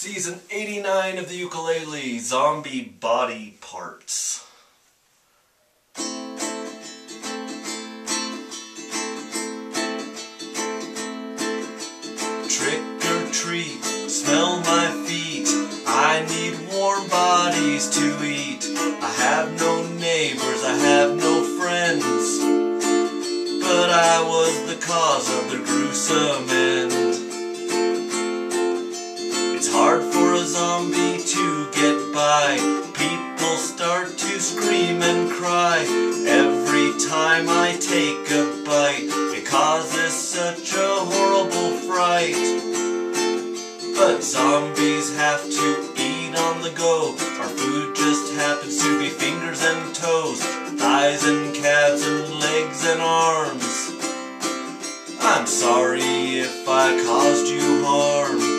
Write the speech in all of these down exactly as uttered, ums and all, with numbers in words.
Season eighty-nine of the Ukulele, Zombie Body Parts. Trick or treat, smell my feet. I need warm bodies to eat. I have no neighbors, I have no friends, but I was the cause of their gruesome end. It's hard for a zombie to get by. People start to scream and cry every time I take a bite. It causes such a horrible fright. But zombies have to eat on the go. Our food just happens to be fingers and toes, thighs and calves and legs and arms. I'm sorry if I caused you harm.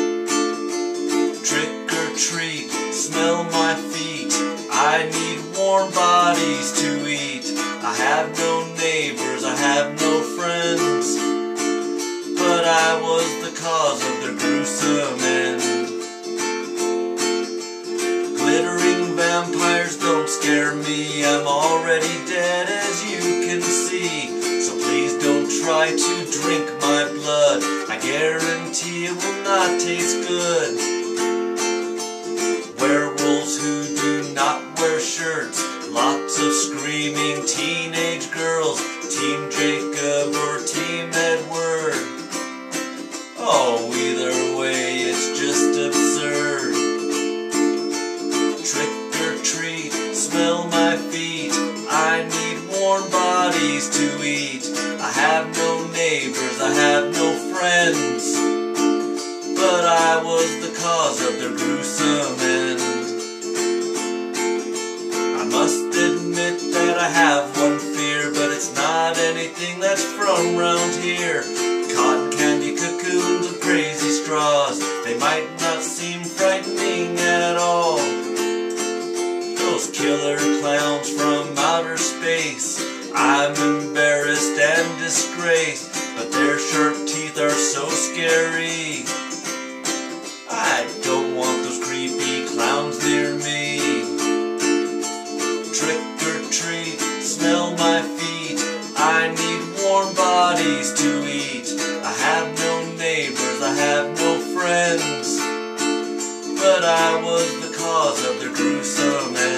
Trick or treat, smell my feet. I need warm bodies to eat. I have no neighbors, I have no friends, but I was the cause of their gruesome end. Glittering vampires don't scare me. I'm already dead, as you can see. So please don't try to drink my blood. I guarantee it will not taste good. Werewolves who do not wear shirts, lots of screaming teenage girls, Team Jacob or Team Edward. Oh, either way, it's just absurd. Trick or treat, smell my feet. I need warm bodies to eat. I have no neighbors, I have no friends, but I was the cause of their gruesome end. I must admit that I have one fear, but it's not anything that's from round here. Cotton candy cocoons and crazy straws, they might not seem frightening at all. Those killer clowns from outer space, I'm embarrassed and disgraced, but their sharp teeth are so scary. I don't want those creepy clowns near me. Trick or treat, smell my feet. I need warm bodies to eat. I have no neighbors, I have no friends, but I was the cause of their gruesome end.